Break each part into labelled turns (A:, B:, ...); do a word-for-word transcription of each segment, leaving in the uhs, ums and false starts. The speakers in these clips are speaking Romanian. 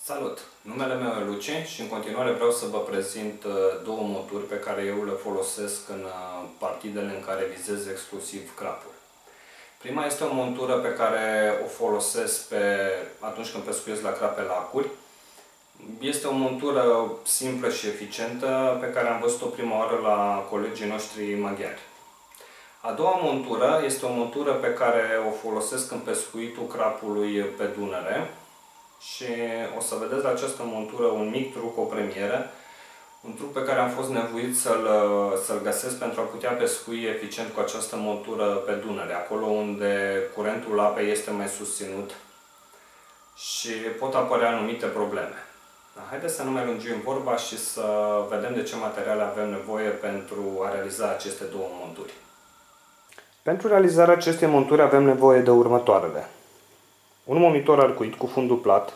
A: Salut! Numele meu e Luci și în continuare vreau să vă prezint două monturi pe care eu le folosesc în partidele în care vizez exclusiv crapuri. Prima este o montură pe care o folosesc pe, atunci când pescuiesc la crape lacuri. Este o montură simplă și eficientă pe care am văzut-o prima oară la colegii noștri maghiari. A doua montură este o montură pe care o folosesc în pescuitul crapului pe Dunăre. Și o să vedeți la această montură un mic truc, o premieră, un truc pe care am fost nevoit să-l să-l găsesc pentru a putea pescui eficient cu această montură pe Dunăre, acolo unde curentul apei este mai susținut și pot apărea anumite probleme. Haideți să nu mai lungim vorba și să vedem de ce materiale avem nevoie pentru a realiza aceste două monturi.
B: Pentru realizarea acestei monturi avem nevoie de următoarele. Un monitor arcuit cu fundul plat.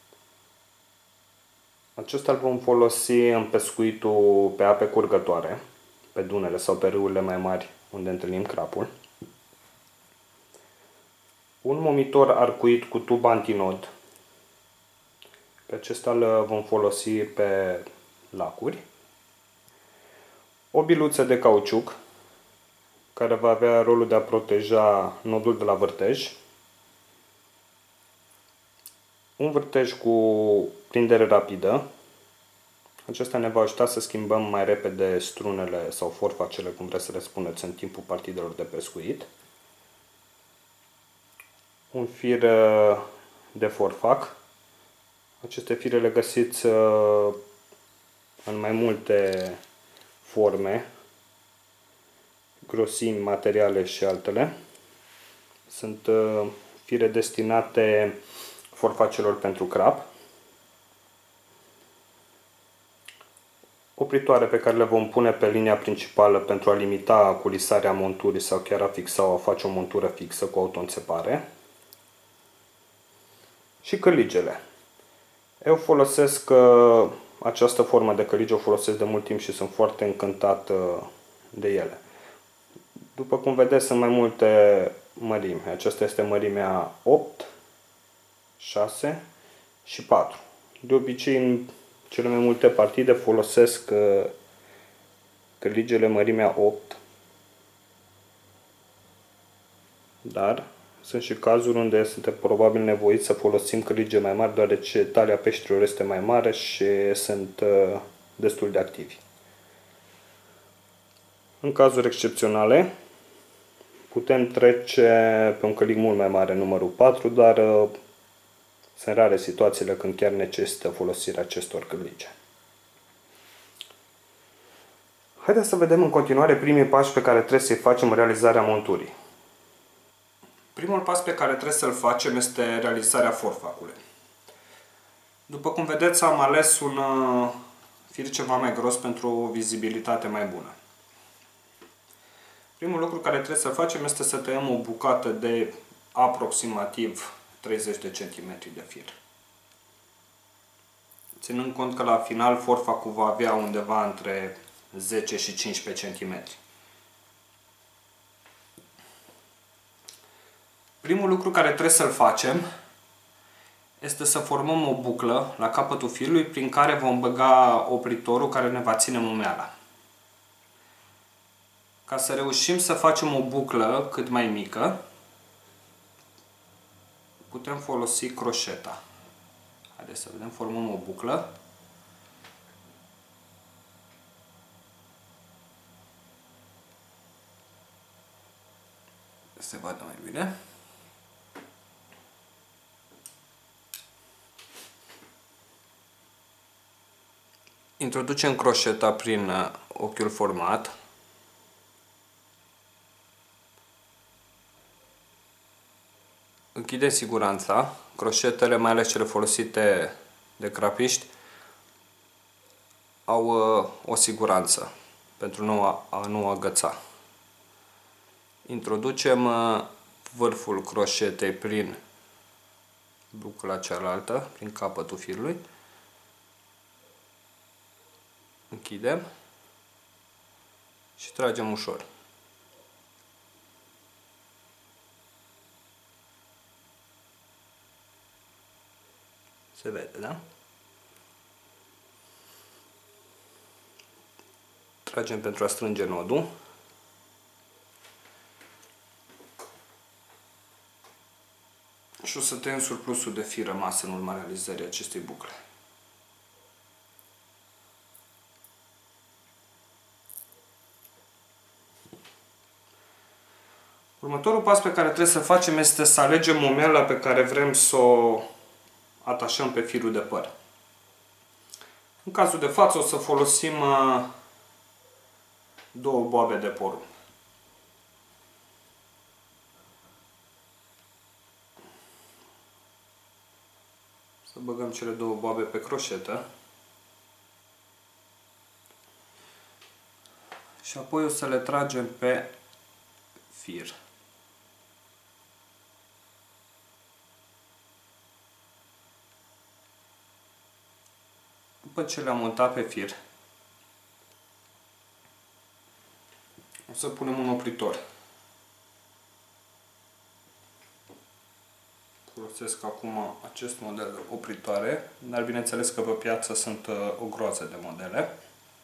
B: Acesta îl vom folosi în pescuitul pe ape curgătoare, pe dunele sau pe râurile mai mari unde întâlnim crapul. Un monitor arcuit cu tub antinod. Pe acesta îl vom folosi pe lacuri. O biluță de cauciuc care va avea rolul de a proteja nodul de la vârtej. Un vârtej cu prindere rapidă. Acesta ne va ajuta să schimbăm mai repede strunele sau forfacele, cum vreți să le spuneți, în timpul partidelor de pescuit. Un fir de forfac. Aceste fire le găsiți în mai multe forme, grosimi, materiale și altele. Sunt fire destinate forfacelor pentru crap. Opritoare pe care le vom pune pe linia principală pentru a limita culisarea monturii sau chiar a fixa sau a face o montură fixă cu autoînțepare. Și căligele. Eu folosesc uh, această formă de călige, o folosesc de mult timp și sunt foarte încântat uh, de ele. După cum vedeți, sunt mai multe mărimi. Aceasta este mărimea opt, șase și patru. De obicei, în cele mai multe partide folosesc uh, căligele mărimea opt, dar sunt și cazuri unde suntem probabil nevoiți să folosim călige mai mari, deoarece talia peștilor este mai mare și sunt uh, destul de activi. În cazuri excepționale, putem trece pe un călig mult mai mare, numărul patru, dar uh, sunt rare situațiile când chiar necesită folosirea acestor călige. Haideți să vedem în continuare primii pași pe care trebuie să-i facem în realizarea monturii.
A: Primul pas pe care trebuie să-l facem este realizarea forfacului. După cum vedeți, am ales un fir ceva mai gros pentru o vizibilitate mai bună. Primul lucru care trebuie să facem este să tăiem o bucată de aproximativ treizeci de centimetri de fir. Ținând cont că la final forfacul va avea undeva între zece și cincisprezece centimetri. Primul lucru care trebuie să-l facem este să formăm o buclă la capătul firului prin care vom băga opritorul care ne va ține mumeala. Ca să reușim să facem o buclă cât mai mică, putem folosi croșeta. Haideți să vedem, formăm o buclă. Se vadă mai bine. Introducem croșeta prin ochiul format. Închidem siguranța. Croșetele, mai ales cele folosite de crapiști, au uh, o siguranță pentru nu a, a nu agăța. Introducem uh, vârful croșetei prin bucla cealaltă, prin capătul firului. Închidem și tragem ușor. Se vede, da?
B: Tragem pentru a strânge nodul. Și o să tăiem surplusul de fir rămas în urma realizării acestei bucle. Următorul pas pe care trebuie să facem este să alegem momeala pe care vrem să o atașăm pe firul de păr. În cazul de față o să folosim două boabe de porumb. Să băgăm cele două boabe pe croșetă. Și apoi o să le tragem pe fir. După ce le-am montat pe fir, o să punem un opritor. Folosesc acum acest model de opritoare, dar bineînțeles că pe piață sunt o groază de modele.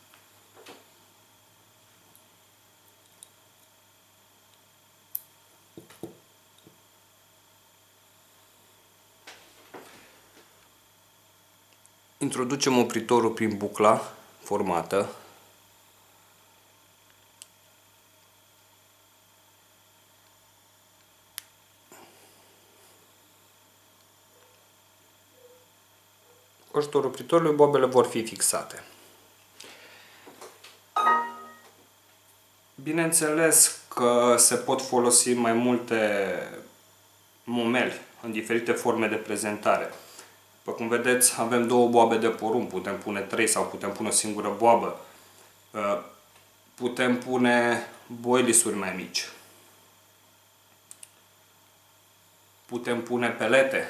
B: Introducem opritorul prin bucla formată. Cu ajutorul opritorului, boabele vor fi fixate. Bineînțeles că se pot folosi mai multe momeli în diferite forme de prezentare. După cum vedeți, avem două boabe de porumb, putem pune trei sau putem pune o singură boabă. Putem pune boilisuri mai mici. Putem pune pelete.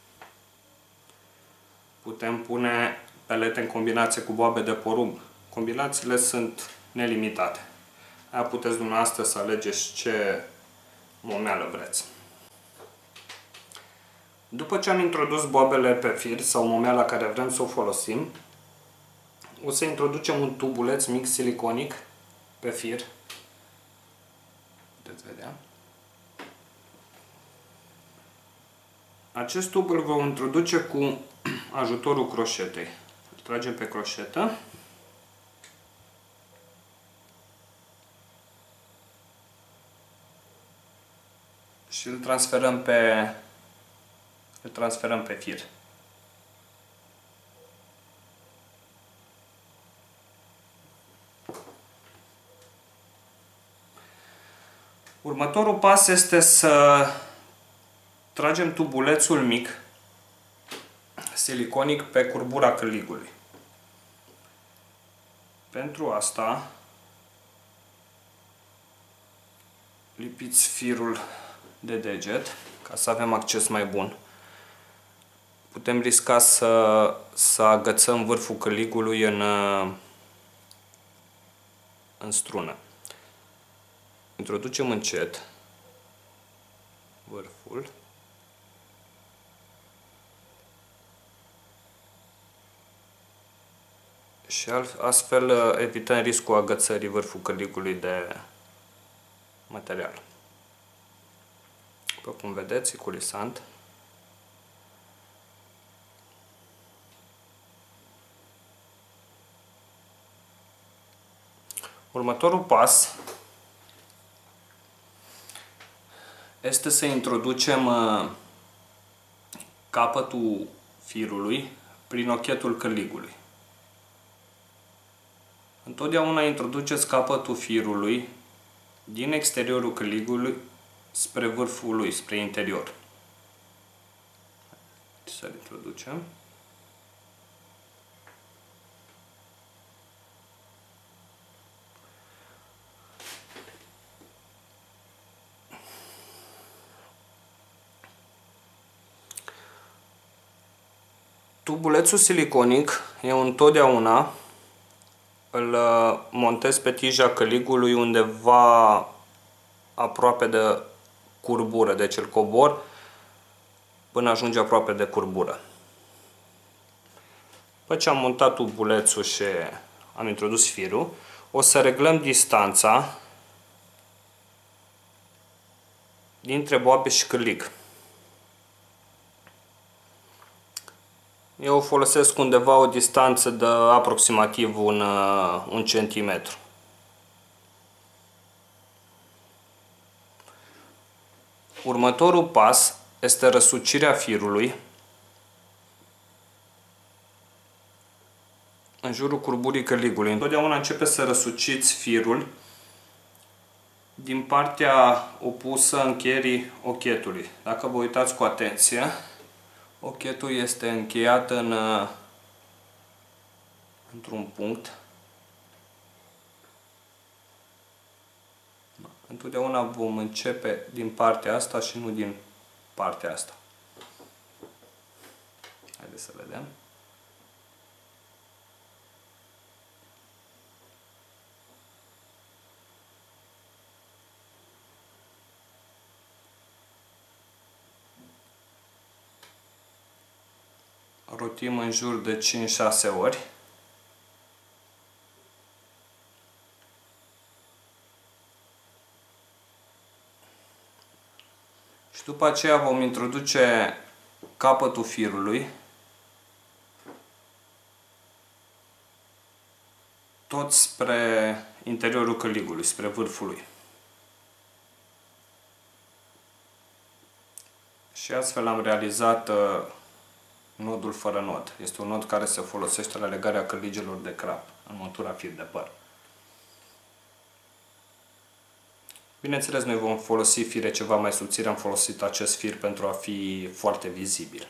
B: Putem pune pelete în combinație cu boabe de porumb. Combinațiile sunt nelimitate. Aia puteți dumneavoastră să alegeți ce momeală vreți. După ce am introdus boabele pe fir sau momeala care vrem să o folosim, o să introducem un tubuleț mic siliconic pe fir. Puteți vedea. Acest tub îl vom introduce cu ajutorul croșetei. Îl tragem pe croșetă. Și îl transferăm pe îl transferăm pe fir. Următorul pas este să tragem tubulețul mic siliconic pe curbura cârligului. Pentru asta lipiți firul de deget ca să avem acces mai bun. Putem risca să, să agățăm vârful cârligului în, în strună. Introducem încet vârful. Și astfel evităm riscul agățării vârful cârligului de material. După cum vedeți, e culisant. Următorul pas este să introducem capătul firului prin ochetul cârligului. Întotdeauna introduceți capătul firului din exteriorul cârligului spre vârful lui, spre interior. Să-l introducem. Tubulețul siliconic eu întotdeauna îl montez pe tija cârligului undeva aproape de curbură, deci îl cobor până ajunge aproape de curbură. După ce am montat tubulețul și am introdus firul, o să reglăm distanța dintre boabe și cârlig. Eu folosesc undeva o distanță de aproximativ un, un centimetru. Următorul pas este răsucirea firului în jurul curburii cărligului. Întotdeauna începeți să răsuciți firul din partea opusă încheierii ochetului. Dacă vă uitați cu atenție, ochetul este încheiat în, într-un punct. Întotdeauna vom începe din partea asta și nu din partea asta. Haideți să vedem. Rotim în jur de cinci șase ori. Și după aceea vom introduce capătul firului tot spre interiorul cărligului, spre vârful lui. Și astfel am realizat nodul fără nod. Este un nod care se folosește la legarea cărligelor de crap în montura fir de păr. Bineînțeles, noi vom folosi fire ceva mai subțiri, am folosit acest fir pentru a fi foarte vizibil.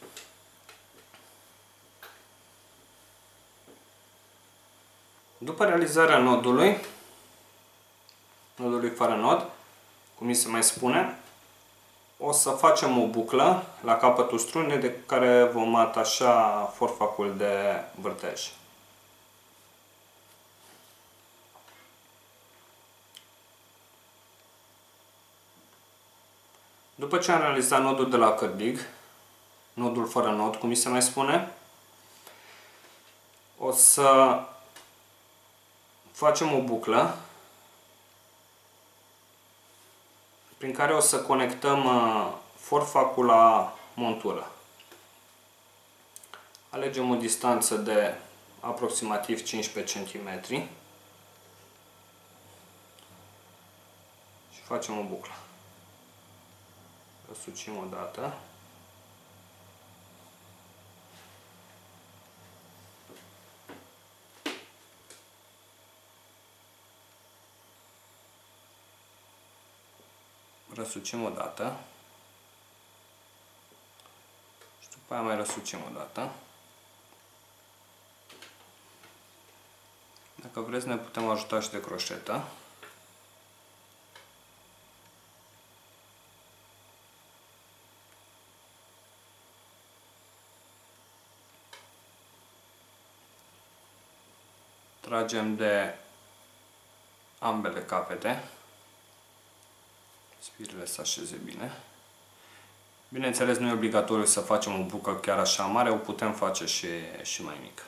B: După realizarea nodului, nodului fără nod, cum mi se mai spune, o să facem o buclă la capătul strunei de care vom atașa forfacul de vârtej. După ce am realizat nodul de la cărlig, nodul fără nod, cum mi se mai spune, o să facem o buclă prin care o să conectăm forfacul la montură. Alegem o distanță de aproximativ cincisprezece centimetri și facem o buclă. Răsucim o dată. Răsucim o dată. Și după aia mai răsucim o dată. Dacă vreți, ne putem ajuta și de croșetă. Tragem de ambele capete. Spirele să așeze bine. Bineînțeles, nu e obligatoriu să facem o bucă chiar așa mare, o putem face și, și mai mică.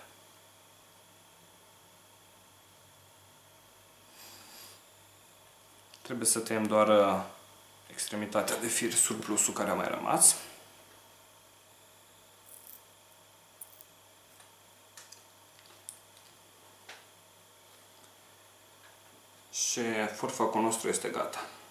B: Trebuie să tăiem doar extremitatea de fir, surplusul care a mai rămas. Și forfacul nostru este gata.